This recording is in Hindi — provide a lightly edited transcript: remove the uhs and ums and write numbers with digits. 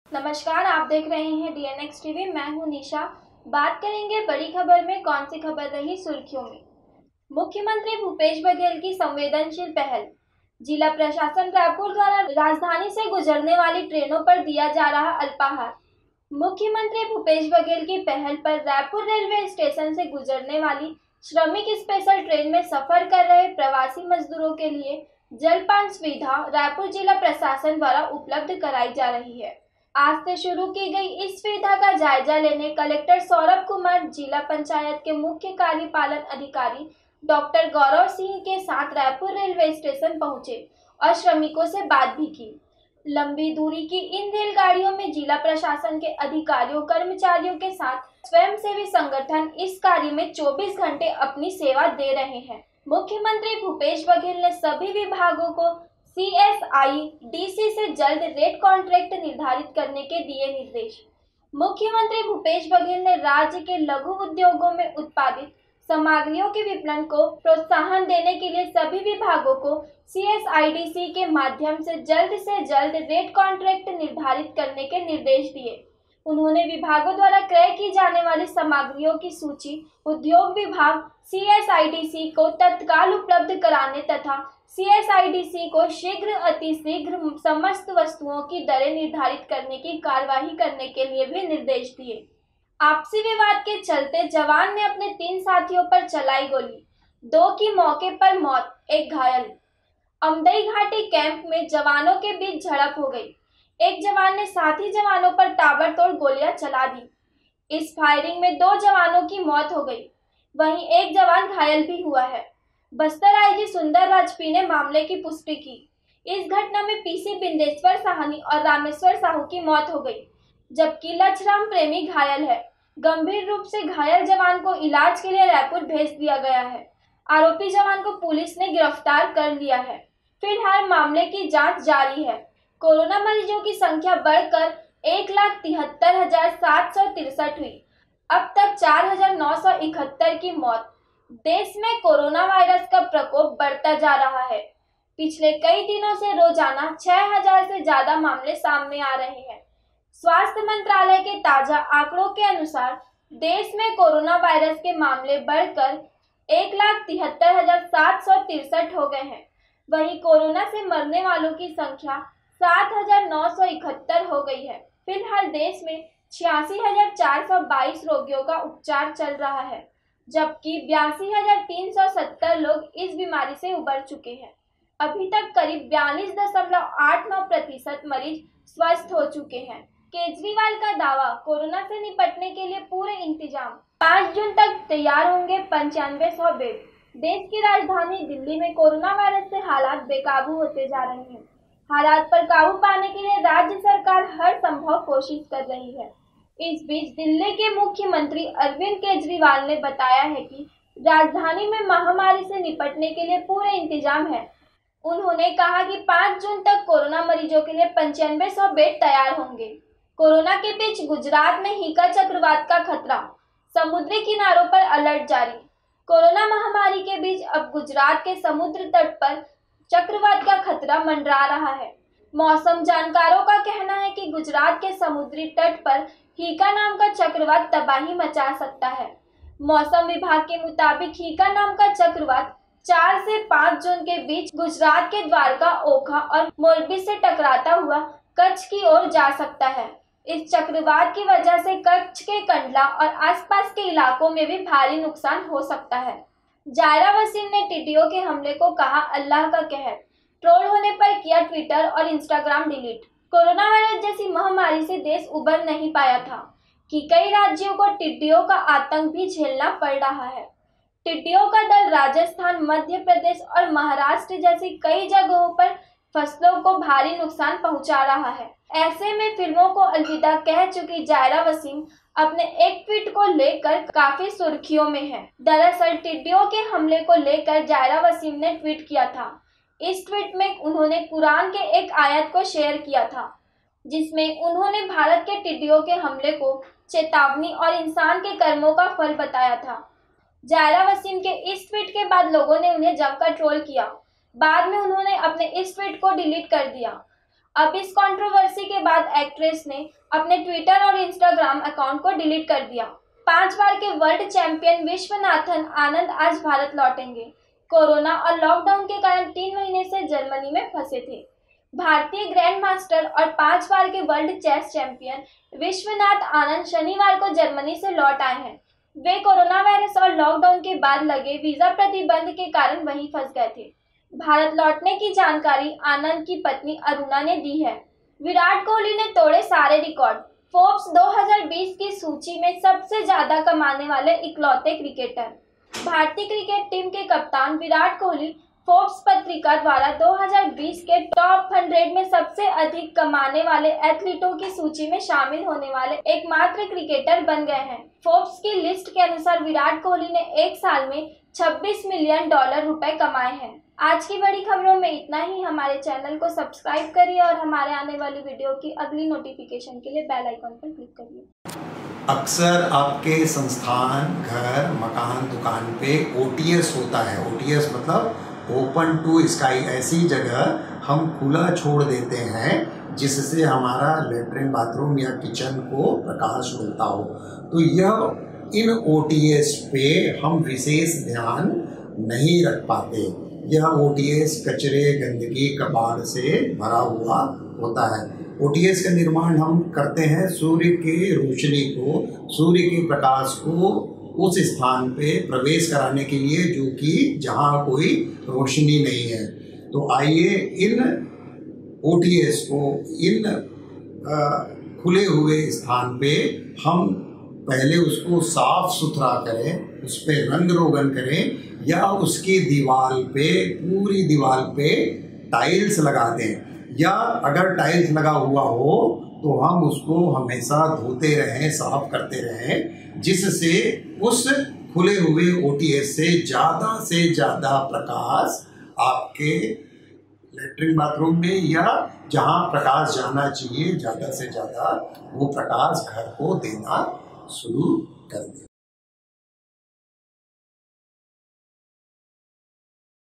नमस्कार, आप देख रहे हैं डीएनएक्स टीवी। मैं हूं निशा। बात करेंगे बड़ी खबर में कौन सी खबर रही सुर्खियों में। मुख्यमंत्री भूपेश बघेल की संवेदनशील पहल। जिला प्रशासन रायपुर द्वारा राजधानी से गुजरने वाली ट्रेनों पर दिया जा रहा अल्पाहार। मुख्यमंत्री भूपेश बघेल की पहल पर रायपुर रेलवे स्टेशन से गुजरने वाली श्रमिक स्पेशल ट्रेन में सफर कर रहे प्रवासी मजदूरों के लिए जलपान सुविधा रायपुर जिला प्रशासन द्वारा उपलब्ध कराई जा रही है। आज से शुरू की गई इस सुविधा का जायजा लेने कलेक्टर सौरभ कुमार, जिला पंचायत के मुख्य कार्यपालन अधिकारी डॉक्टर गौरव सिंह के साथ रायपुर रेलवे स्टेशन पहुंचे और श्रमिकों से बात भी की। लंबी दूरी की इन रेलगाड़ियों में जिला प्रशासन के अधिकारियों कर्मचारियों के साथ स्वयंसेवी संगठन इस कार्य में 24 घंटे अपनी सेवा दे रहे हैं। मुख्यमंत्री भूपेश बघेल ने सभी विभागों को CSIDC से जल्द रेट कॉन्ट्रैक्ट निर्धारित करने के दिए निर्देश। मुख्यमंत्री भूपेश बघेल ने राज्य के लघु उद्योगों में उत्पादित सामग्रियों के विपणन को प्रोत्साहन देने के लिए सभी विभागों को CSIDC के माध्यम से जल्द रेट कॉन्ट्रैक्ट निर्धारित करने के निर्देश दिए। उन्होंने विभागों द्वारा क्रय की जाने वाली सामग्रियों की सूची उद्योग विभाग CSIDC को तत्काल उपलब्ध कराने तथा CSIDC को शीघ्र अतिशीघ्र समस्त वस्तुओं की दरें निर्धारित करने की कार्यवाही करने के लिए भी निर्देश दिए। आपसी विवाद के चलते जवान ने अपने 3 साथियों पर चलाई गोली, 2 की मौके पर मौत, 1 घायल। अमदई घाटी कैंप में जवानों के बीच झड़प हो गई। एक जवान ने साथी जवानों पर ताबड़तोड़ गोलियां चला दी। इस फायरिंग में 2 जवानों की मौत हो गई, वहीं 1 जवान घायल भी हुआ है। बस्तर आईजी सुंदर राजपी ने मामले की पुष्टि की। इस घटना में PC बिंदेश्वर साहनी और रामेश्वर साहू की मौत हो गई, जबकि लक्षराम प्रेमी घायल है। गंभीर रूप से घायल जवान को इलाज के लिए रायपुर भेज दिया गया है। आरोपी जवान को पुलिस ने गिरफ्तार कर लिया है। फिलहाल मामले की जांच जारी है। कोरोना मरीजों की संख्या बढ़कर 1,73,763 हुई। अब तक 4,971 की मौत। देश में कोरोना वायरस का प्रकोप बढ़ता जा रहा है। पिछले कई दिनों से रोजाना 6,000 से ज्यादा मामले सामने आ रहे हैं। स्वास्थ्य मंत्रालय के ताजा आंकड़ों के अनुसार देश में कोरोना वायरस के मामले बढ़कर 1,73,763 हो गए हैं। वहीं कोरोना से मरने वालों की संख्या 7,971 हो गई है। फिलहाल देश में 86,422 रोगियों का उपचार चल रहा है, जबकि 82,370 लोग इस बीमारी से उबर चुके हैं। अभी तक करीब 42.89% मरीज स्वस्थ हो चुके हैं। केजरीवाल का दावा, कोरोना से निपटने के लिए पूरे इंतजाम। 5 जून तक तैयार होंगे 9500 बेड। देश की राजधानी दिल्ली में कोरोना वायरस से हालात बेकाबू होते जा रहे हैं। हालात पर काबू पाने के लिए राज्य सरकार हर संभव कोशिश कर रही है। इस बीच दिल्ली के मुख्यमंत्री अरविंद केजरीवाल ने बताया है कि राजधानी में महामारी से निपटने के लिए पूरे इंतजाम है। उन्होंने कहा कि 5 जून तक कोरोना मरीजों के लिए 9500 बेड तैयार होंगे। कोरोना के बीच गुजरात में हीका चक्रवात का खतरा, समुद्री किनारों पर अलर्ट जारी। कोरोना महामारी के बीच अब गुजरात के समुद्र तट पर चक्रवात का खतरा मंडरा रहा है। मौसम जानकारों का कहना है कि गुजरात के समुद्री तट पर हीका नाम का चक्रवात तबाही मचा सकता है। मौसम विभाग के मुताबिक हीका नाम का चक्रवात 4 से 5 जून के बीच गुजरात के द्वारका, ओखा और मोरबी से टकराता हुआ कच्छ की ओर जा सकता है। इस चक्रवात की वजह से कच्छ के कंडला और आसपास के इलाकों में भी भारी नुकसान हो सकता है। जायरा वसीम ने टिड्डियों के हमले को कहा अल्लाह का कहर। ट्रोल होने पर किया ट्विटर और इंस्टाग्राम डिलीट। कोरोना वायरस जैसी महामारी से देश उबर नहीं पाया था कि कई राज्यों को टिड्डियों का आतंक भी झेलना पड़ रहा है। टिड्डियों का दल राजस्थान, मध्य प्रदेश और महाराष्ट्र जैसी कई जगहों पर फसलों को भारी नुकसान पहुंचा रहा है। ऐसे में फिल्मों को अलविदा कह चुकी जायरा वसीम अपने एक ट्वीट को लेकर काफी सुर्खियों में है। दरअसल टिड्डियों के हमले को लेकर जायरा वसीम ने ट्वीट किया था। इस ट्वीट में उन्होंने कुरान के एक आयत को शेयर किया था, जिसमें उन्होंने भारत के टिड्डियों के हमले को चेतावनी और इंसान के कर्मों का फल बताया था। जायरा वसीम के इस ट्वीट के बाद लोगों ने उन्हें जमकर ट्रोल किया। बाद में उन्होंने अपने इस ट्वीट को डिलीट कर दिया। अब इस कंट्रोवर्सी के बाद एक्ट्रेस ने अपने ट्विटर और इंस्टाग्राम अकाउंट को डिलीट कर दिया। 5 बार के वर्ल्ड चैंपियन विश्वनाथन आनंद आज भारत लौटेंगे। कोरोना और लॉकडाउन के कारण 3 महीने से जर्मनी में फंसे थे। भारतीय ग्रैंड मास्टर और 5 बार के world chess champion Vishwanath Anand शनिवार को जर्मनी से लौट आए हैं। वे कोरोना वायरस और लॉकडाउन के बाद लगे वीजा प्रतिबंध के कारण वहीं फंस गए थे। भारत लौटने की जानकारी आनंद की पत्नी अरुणा ने दी है। विराट कोहली ने तोड़े सारे रिकॉर्ड। फोर्ब्स 2020 की सूची में सबसे ज्यादा कमाने वाले इकलौते क्रिकेटर। भारतीय क्रिकेट टीम के कप्तान विराट कोहली फोर्ब्स पत्रिका द्वारा 2020 के टॉप 100 में सबसे अधिक कमाने वाले एथलीटों की सूची में शामिल होने वाले एकमात्र क्रिकेटर बन गए हैं। फोर्ब्स की लिस्ट के अनुसार विराट कोहली ने एक साल में $26 मिलियन रुपए कमाए हैं। आज की बड़ी खबरों में इतना ही। हमारे चैनल को सब्सक्राइब करिए और हमारे आने वाली वीडियो की अगली नोटिफिकेशन के लिए बेल आइकन पर क्लिक करिए। अक्सर आपके संस्थान, घर, मकान, दुकान पे OTS होता है। OTS मतलब ओपन टू स्काई। ऐसी जगह हम खुला छोड़ देते हैं जिससे हमारा लेटरिन, बाथरूम या किचन को प्रकाश मिलता हो। तो यह इन OTS पे हम विशेष ध्यान नहीं रख पाते। यह OTS कचरे, गंदगी, कबाड़ से भरा हुआ होता है। OTS का निर्माण हम करते हैं सूर्य के रोशनी को, सूर्य के प्रकाश को उस स्थान पे प्रवेश कराने के लिए जो कि जहाँ कोई रोशनी नहीं है। तो आइए इन OTS को इन खुले हुए स्थान पे हम पहले उसको साफ सुथरा करें, उस पर रंग रोगन करें या उसकी दीवार पे, पूरी दीवार पे टाइल्स लगा दें। या अगर टाइल्स लगा हुआ हो तो हम उसको हमेशा धोते रहें, साफ करते रहें, जिससे उस खुले हुए OTS से ज़्यादा प्रकाश आपके लेटरिन, बाथरूम में या जहाँ प्रकाश जाना चाहिए ज़्यादा से ज़्यादा वो प्रकाश घर को देना शुरू कर दे।